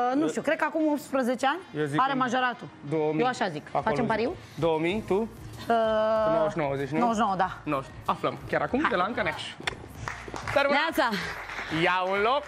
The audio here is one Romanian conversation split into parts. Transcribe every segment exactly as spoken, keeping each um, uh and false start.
nu știu, cred că acum unsprezece ani are majoratul. două mii. Eu așa zic. Acolo Facem pariu? două mii, tu? Uh, nouăzeci și nouă, nu? nouăzeci și nouă, da. nouăzeci. Aflăm chiar acum de la Anca Neaș. Neața, ia un loc.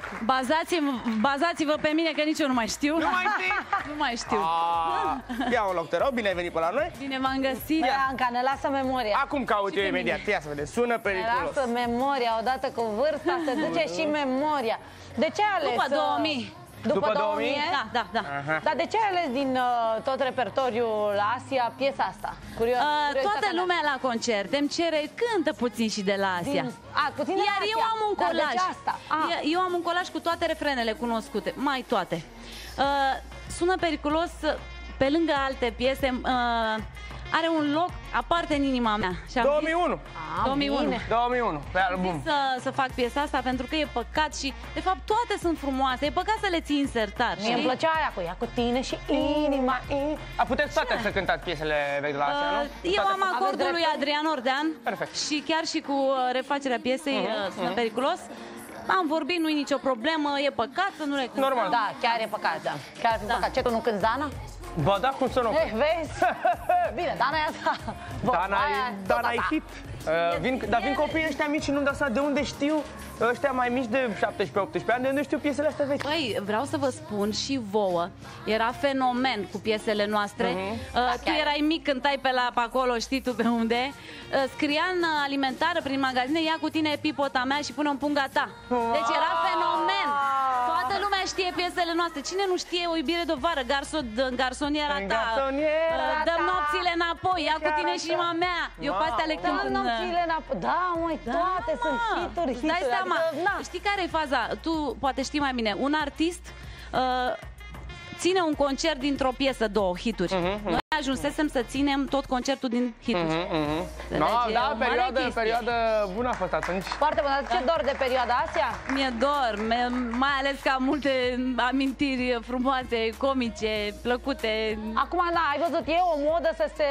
bazați-vă pe mine că nici eu nu mai știu. Nu mai știi? Nu mai știu. A, ia un loc, te rog, bine ai venit pe la noi. Bine v-am găsit. Băi, Anca, ne lasă memoria. Acum caut eu imediat, ia să vedem, sună Ne periculos. lasă memoria, odată cu vârsta se duce și memoria. De ce ai ales? După două mii. După, După două mii? Da, da, da. Aha. Dar de ce ai ales din uh, tot repertoriul Asia piesa asta? Curio Uh, toată lumea la concerte îmi cere, cântă puțin și de la Asia. Din... A, puțin de Iar Asia. eu am un Dar colaj. de ce asta? A. Eu am un colaj cu toate refrenele cunoscute, mai toate. Uh, sună periculos pe lângă alte piese. Uh, are un loc aparte în inima mea. Și am două mii unu. A, două mii unu. bine. două mii unu, pe album. Să, să fac piesa asta pentru că e păcat și, de fapt, toate sunt frumoase. E păcat să le ții în sertar. Mie îmi plăcea aia cu ea cu tine și inima. A, puteți toate să cântați piesele vechi de la Asia, nu? Uh, eu am acordul lui dreptul. Adrian Ordean. Perfect. Și chiar și cu uh, refacerea piesei uh, sună periculos. Am vorbit, nu e nicio problemă, e păcat să nu le cântăm. Normal. Da, chiar e păcat, da. Chiar e păcat. Ce, tu nu cânti Dana? Ba da, cum să nu? Eh, vezi? Bine, Dana e a ta. Bă, Dana aia e, tot Dana a e ta. hit. Uh, vin, dar vin copiii ăștia mici și nu-mi dau seama de unde știu, ăștia mai mici de șaptesprezece optsprezece ani, de unde știu piesele astea vechi. Păi, vreau să vă spun și vouă, era fenomen cu piesele noastre. Uh-huh. uh, tu erai mic, cântai pe la pe acolo, știi tu pe unde. Uh, scria în alimentară prin magazine, ia cu tine pipota mea și pune în punga ta. Deci era fenomen. Toată lumea știe piesele noastre. Cine nu știe O iubire de vară, garson, garsoniera În ta, garsoniera uh, dăm ta. nopțile înapoi, ia cu Chiar tine și așa. inima mea. Eu pe astea le Da, cânt în... nopțile înapoi. Da, măi, toate sunt hituri, hituri. Dai seama, adică, na. știi care e faza? Tu poate știi mai bine. Un artist uh, ține un concert dintr-o piesă, două hituri. Uh-huh, Noi ajunsesem să ținem tot concertul din hituri. Uh-huh, uh-huh. Deci, No, e da, o mare perioadă, chestie. perioadă bună a fost atunci. Foarte bun, dar ce dor de perioada Asia? Mi-e dor, mai ales că am multe amintiri frumoase, comice, plăcute. Acum, da, ai văzut, e o modă să se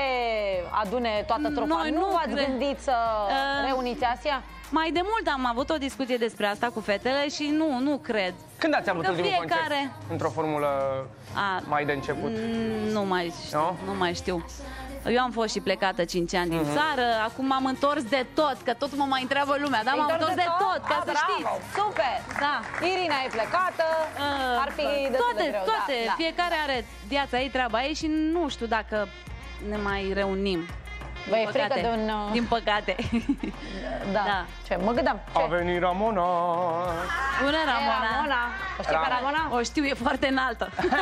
readune toată trupa. Noi nu nu v-ați cred. gândit să Uh, reuniți Asia? Mai de mult am avut o discuție despre asta cu fetele și nu, nu cred. Când ați avut Că ultimul fiecare- concert? Într-o formulă A, mai de început. Nu mai știu, Nu? nu mai știu. Eu am fost și plecată cinci ani din țară, acum m-am întors de tot, că tot mă mai întreabă lumea, dar m-am întors de tot, ca Ah, să bravo, știți. super! Da. Irina e plecată, Uh, ar fi destul toate, de greu. toate, da, da. fiecare are viața ei, treaba ei și nu știu dacă ne mai reunim. Vă e Din frică păcate. de un... uh, Din păcate. Da. Da. Ce? Mă gândeam. Ce? A venit Ramona. Bună, E Ramona. Ramona. O știi pe Ramona? O știu, e foarte înaltă.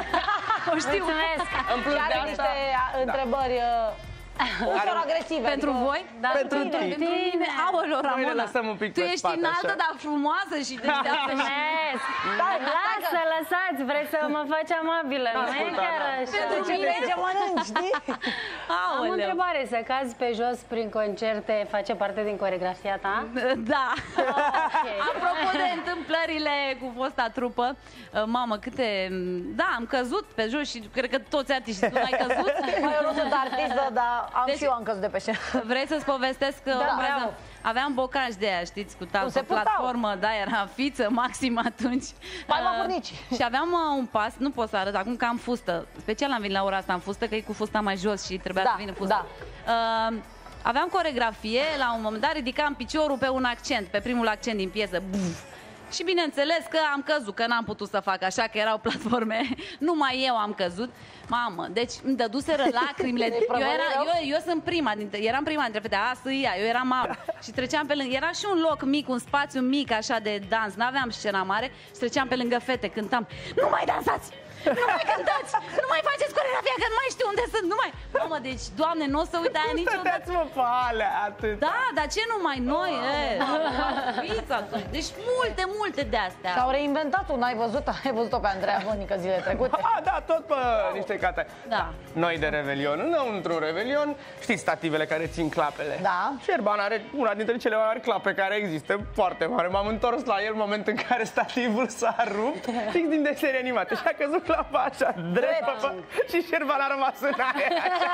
O știu. Mulțumesc. În plus Și are de asta- niște a, întrebări uh, ușor agresive. Pentru adică- voi? Da, Pentru tine. tine. Tine. Aoleo, Noi ne Ramona. lăsăm un pic Tu pe ești spate, înaltă, așa. dar frumoasă și deșteaptă. Mulțumesc! Stai, Lasă, lăsați, vreți să mă faci amabilă, nu e ascultat, chiar da. așa. Pentru ce vrei ce mănânci, știi? Am o Aoleu. întrebare, să cazi pe jos prin concerte face parte din coregrafia ta? Da. Ok. Apropo de întâmplările cu fosta trupă, mamă, câte... Da, am căzut pe jos și cred că toți artiștii. Tu n-ai căzut? Măi, eu nu sunt artistă, dar am Deci- și eu am căzut de pe scenă. Vrei să-ți povestesc că Da, o frază? bravo. Aveam bocaj de aia, știți, cu Cum tal, se pe purtau. platformă, da, era fiță maxim atunci. Mai Uh, mafurnici. Și aveam uh, un pas, nu pot să arăt acum că am fustă. Special am venit la ora asta în fustă, că e cu fusta mai jos și trebuia Da, să vină fustă. da. Uh, aveam coregrafie, la un moment dat ridicam piciorul pe un accent, pe primul accent din piesă. Buf. Și bineînțeles că am căzut, că n-am putut să fac așa, că erau platforme. Numai eu am căzut. Mamă, deci îmi dăduseră lacrimile. Eu, era, eu, eu sunt prima dintre, eram prima dintre fete, a, să ia, eu eram mare. Și treceam pe lângă, era și un loc mic, un spațiu mic așa de dans, n-aveam scena mare și treceam pe lângă fete, cântam, nu mai dansați! Nu mai cântați! Nu mai faceți coreografia, că nu mai știu unde sunt, nu mai... Mamă, deci, Doamne, nu o să uit aia niciodată. Stăteați mă pe alea, atât. Da, dar ce numai noi, e? Fiți atunci. Deci multe, multe de-astea. Și-au reinventat un, ai văzut, ai văzut-o pe Andreea Vonică zilele trecute. Ah, da, tot pe niște cate. Da. Noi de Revelion, înăuntru Revelion, știți stativele care țin clapele? Da. Șerban are una dintre cele mai mari clape care există, foarte mare. M-am întors la el în momentul în care stativul s-a rupt, fix din desene animate. Și a căzut clapa așa, drept, pe, pe, și Șerban a rămas în aer.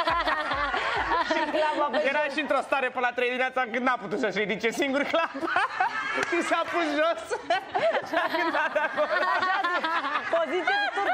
Era și într-o stare pe la trei dimineața când n-a putut să-și ridice singur clapa și s-a pus jos și a cântat acolo. Poziție de tur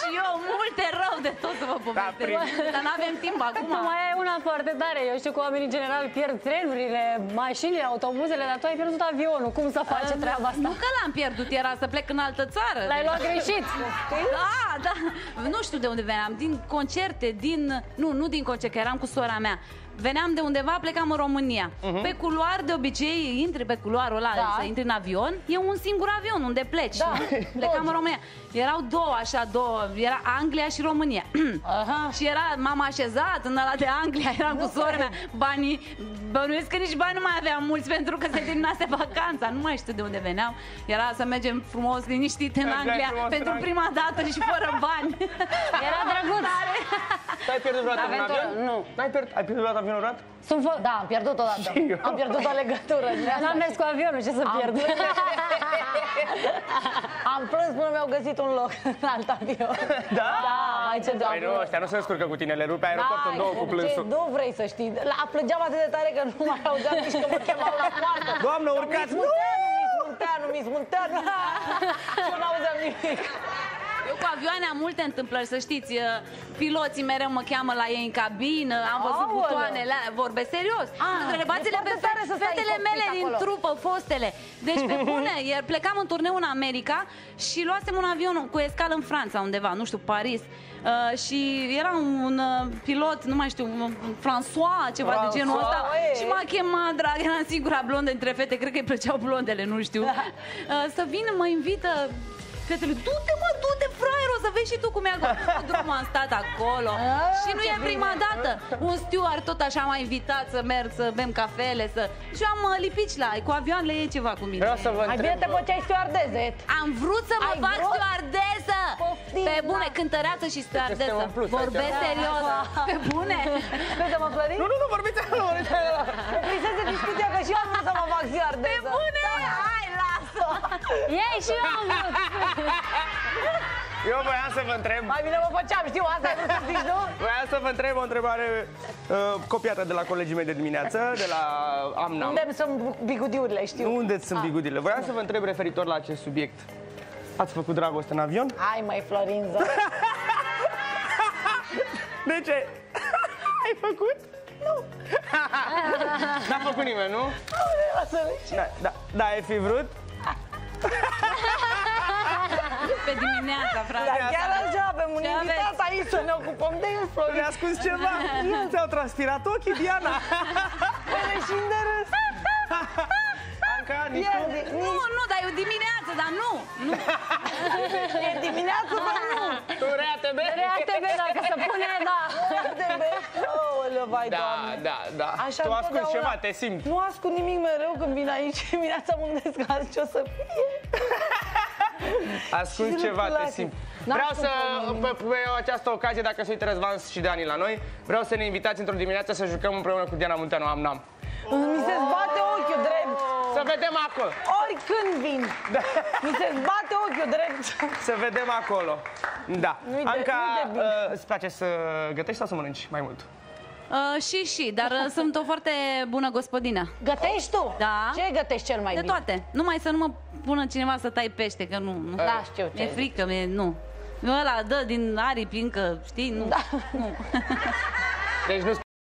și eu multe rău de tot să vă povestesc. prin- Dar n-avem timp acum. Tu mai ai una foarte tare. Eu știu că oamenii în general pierd trenurile, mașinile, autobuzele, dar tu ai pierdut avionul. Cum să face treaba asta? Nu că l-am pierdut, era să plec în altă țară. L-ai luat greșit. Da, da. Nu știu de unde veneam, din concerte, din... Nu, nu din concerte, că eram cu sora mea. Veneam de undeva, plecam în România. Uh-huh. Pe culoar, de obicei, intri pe culoarul ăla, Da. să intri în avion, e un singur avion unde pleci. Da. Plecam în România. Erau două, așa, două, era Anglia și România. Aha. Și era, m-am așezat în ăla de Anglia, eram cu sora mea, banii, bănuiesc că nici bani nu mai aveam mulți pentru că se terminase vacanța, nu mai știu de unde veneau. Era să mergem frumos, liniștit în Mergeai Anglia, frumos pentru în prima dată și fără bani. Era drăguț. Ai pierdut vreodată un Aventură, avion? nu. N-ai pierdut, ai pierdut vreodată avionul odată? Sunt fo- da, am pierdut odată. Și eu. Am pierdut o legătură. din asta. N-am mers cu avionul, ce să Am pierd? plâns. Am plâns până mi-au găsit un loc în alt avion. Da? Da, mai ce Păi nu, ăștia nu se descurcă cu tine, le rupe aeroportul în două cu ce plânsul. nu vrei să știi. La, plângeam atât de tare că nu mai auzeam nici că mă chemau la poartă. Doamnă, urcați! Miss Munteanu, Miss Munteanu, Miss Munteanu. Și nu auzeam nimic. Eu cu avioane am multe întâmplări, să știți. Piloții mereu mă cheamă la ei în cabină, am văzut Aoleu. butoanele alea, vorbesc serios. Ah, Întrebați-le e pe foarte tare să stai fetele cockpit mele din acolo. trupă, fostele. Deci pe bune, iar plecam în turneu în America și luasem un avion cu escală în Franța undeva, nu știu, Paris. Uh, și era un uh, pilot, nu mai știu, un François, ceva de genul ăsta. François, e. Și m-a chemat, drag, eram singura blondă între fete, cred că îi plăceau blondele, nu știu. Uh, să vină, mă invită fetele, du-te mă, du-te, fraier, o să vezi și tu cum e cu drumul, am stat acolo. Ah, Și nu ce e prima bine. dată. Un steward tot așa m-a invitat să merg, să bem cafele, să... Și eu am uh, lipit la, cu avioanele e ceva cu mine. Vreau să vă Mai bine întreb. te făceai stewardeze. Am vrut să mă Ai fac vrut? stewardesă! Poftim, Pe bune, da. cântăreață și stewardesă. suntem în plus aici. Vorbesc serios. Pe bune. Crede-mă, Florin? Nu, nu, nu, vorbiți acolo, vorbiți acolo. Friseze discuția că și eu am vrut să mă fac stewardeză. Pe bune! Hai, lasă! Ei, și eu am vrut. Eu voiam să vă întreb, Mai bine mă făceam, știu, asta ai vrut să zici, nu? voiam să vă întreb o întrebare uh, copiată de la colegii mei de dimineață, de la Amnam. Unde sunt bigudiurile, știu. Unde sunt bigudile? Voiam să vă întreb referitor la acest subiect. Ați făcut dragoste în avion? Hai, mai Florinza. De ce? Ai făcut? Nu. N-a făcut nimeni, nu? Da, da, da, ai fi vrut? Pe dimineața, frate. Dar chiar așa, avem un Ce invitat aici să ne ocupăm de el, Florin. Mi-a ascuns ceva. Ți-au transpirat ochii, Diana. Până și de râs. Anca, nici tu? Pierde, Nu, nu, dar e o dimineață, dar nu. Nu. E dimineață, dar nu. Tu rea te bei? Reacte bine, dacă se pune, da. De be- Aoleu, vai, Da, Doamne. da, da. Așa Tu asculti întotdeauna. ceva, te simți. Nu ascult nimic mereu când vin aici. Dimineața mă gândesc azi ce o să fie. Ascult Și ceva, te lucrurile simți. N-ascult Vreau să, nimic. pe, pe această ocazie, dacă se uită Răzvan și Dani la noi, vreau să ne invitați într-o dimineață să jucăm împreună cu Diana Munteanu, Amnam. Mi se zbate ochiul drept. Să vedem acolo. Oricând vin. Mi se zbate ochiul drept. Să vedem acolo. Da. Nu-i de- Anca, nu-i de bine. uh, îți place să gătești sau să mănânci mai mult? Uh, și, și, dar uh, sunt o foarte bună gospodină. Gătești tu? Da. Ce gătești cel mai De bine? toate. Numai să nu mă pună cineva să tai pește, că nu. nu. Da, știu ce Mi-e ai frică, mi-e, nu. Ăla dă din aripi încă, știi? Nu. Da. Nu. Deci nu